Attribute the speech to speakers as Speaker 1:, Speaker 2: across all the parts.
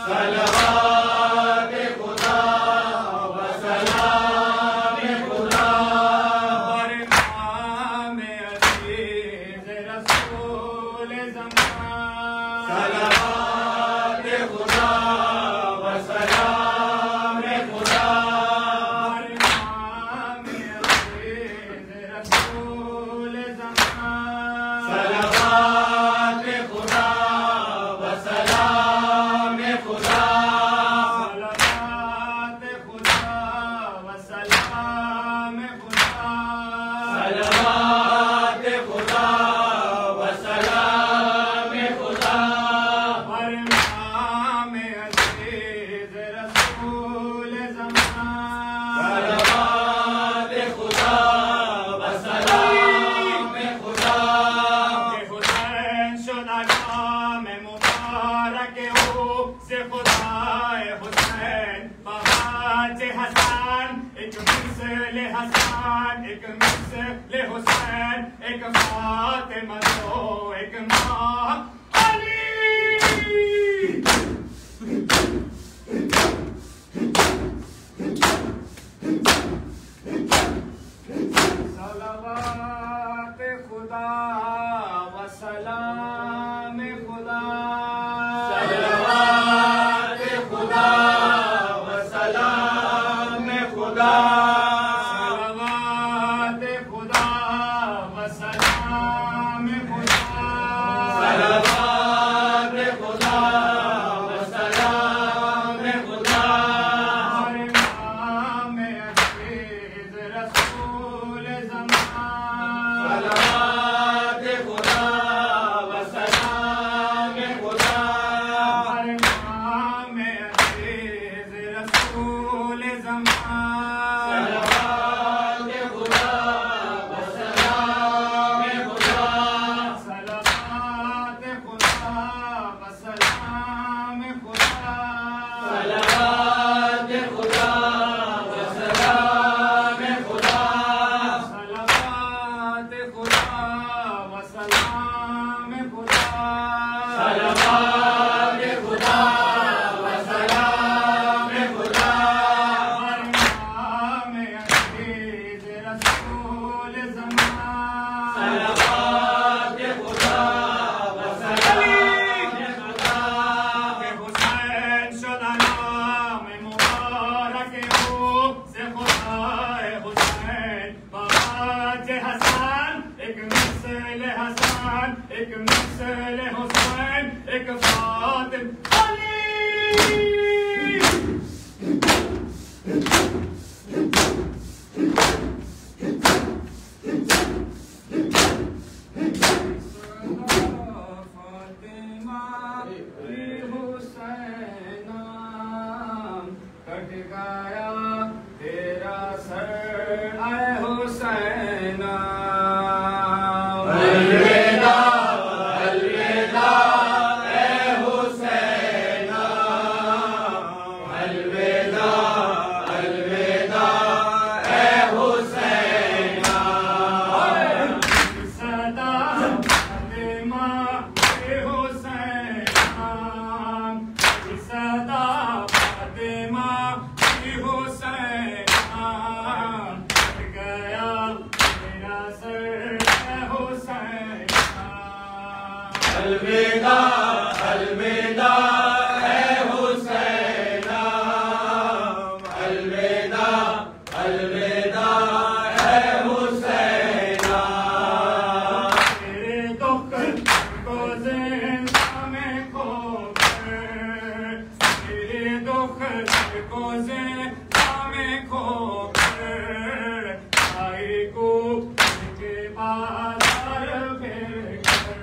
Speaker 1: सलवात खुदा व सलाम खुदा बर इमाम अजीज रसूल ज़मान। सलवात खुदा व सलाम खुदा बर इमाम अजीज रसूल ज़मान। सलवात खुदा व सलाम खुदा सलवात खुदा व सलाम खुदा सलवात खुदा व सलाम खुदा बर इमाम अजीज रसूल ज़मान। सलवात खुदा व सलाम खुदा के हुसैन शुदा नाम मुबारक हो से खुदाए हुसैन बहाज हसन एक मिसल हसन एक मिसल हुसैन एक फातिमा दो एक माँ अली। सलवात खुदा व सलाम खुदा सलवात खुदा व सलाम खुदा सलवात खुदा व सलाम खुदा सलवात खुदा व सलाम खुदा बर इमाम अजीज रसूल ज़मान। सलवात खुदा व सलाम खुदा बर इमाम अजीज रसूल ज़मान। सलवात खुदा व सलाम खुदा सलवात खुदा व सलाम खुदा सलवात खुदा व सलाम खुदा सलवात खुदा व सलाम खुदा सलवात खुदा व सलाम खुदा बर इमाम अजीज रसूल ज़मान। सलवात खुदा व सलाम खुदा के हुसैन शुदा नाम मुबारक हो से खुदाए हुसैन बहाज हसन एक मिसल हसन एक मिसल हुसैन एक फातिमा अली। फातिमा हुसैना कट गया तेरा सर आए हुसैना। अलविदा अलविदा ए हुसैना अलविदा अलविदा ए हुसैना। सदा फातिमा हुसैना सदा फातिमा हुसैना कट गया तेरा सर हुसैना। अलविदा अलविदा ए हुसैना अलविदा अलविदा ए हुसैना। तेरे दुख को ज़िंदा में खोकर तेरे दुख को ज़िंदा में खोकर आई को के बाजार में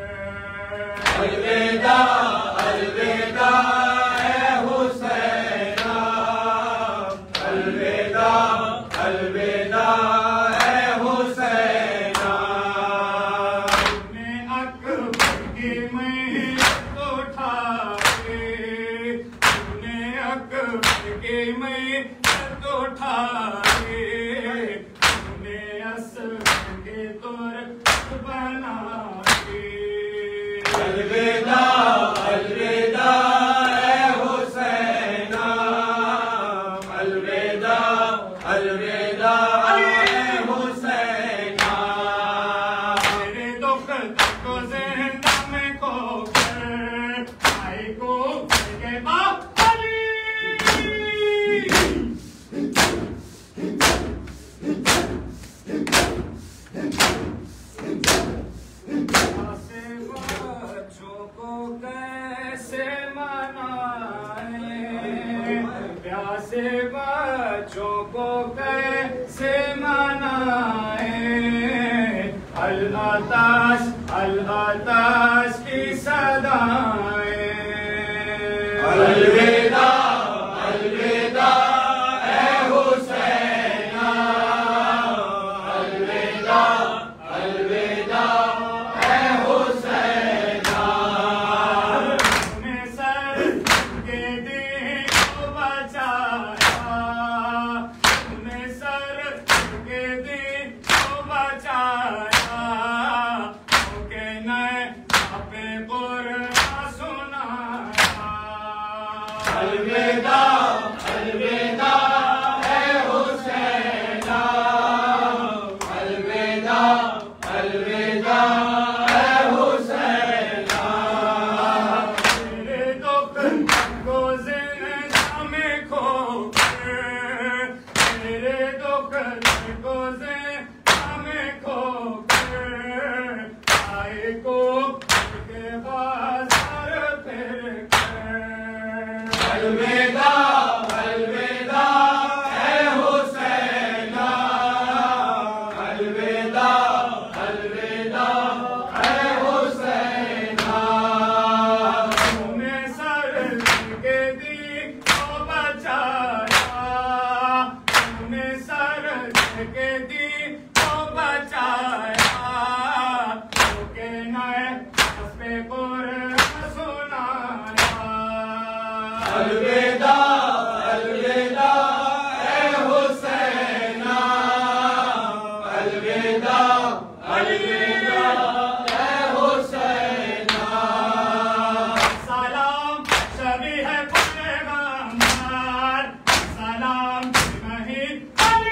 Speaker 1: अलविदा अलविदा ए हुसैना अलविदा अलविदा ए हुसैना। तूने अकबर की महल उठाए तूने अकबर की महल उठाए तूने असगर के तोर बनाए। अलविदा अलविदा ए हुसैन कैसे मनाए, प्यासे बच्चों को कैसे मनाए। अल-अताश की सदाएं। अलविदा अलविदा ए हुसैना, अलविदा अलविदा ए हुसैना। तूने सर के दीन को बचाया, तूने सर के दीन को बचाया। ओके नए पे कुरान सुनाया। अलविदा अलविदा ए हुसैना, अलविदा अलविदा ए हुसैना। तेरे दुख को जिंदा में खो के, तेरे दुख को जिंदा में खो के। आए को के बाजार फिर के। अलविदा अलविदा ए हुसैना, अलविदा अलविदा ए हुसैना। तूने सर के दीन को बचाया, तूने सर के दीन को बचाया। ओके नए पे कुरान सुनाया। अलविदा अलविदा ए हुसैना, अलविदा अलविदा ए हुसैना। सलाम सभी है पैगंबर, सलाम नहीं अली।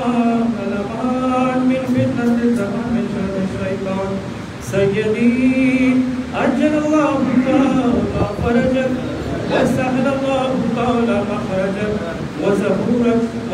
Speaker 2: सय्यदी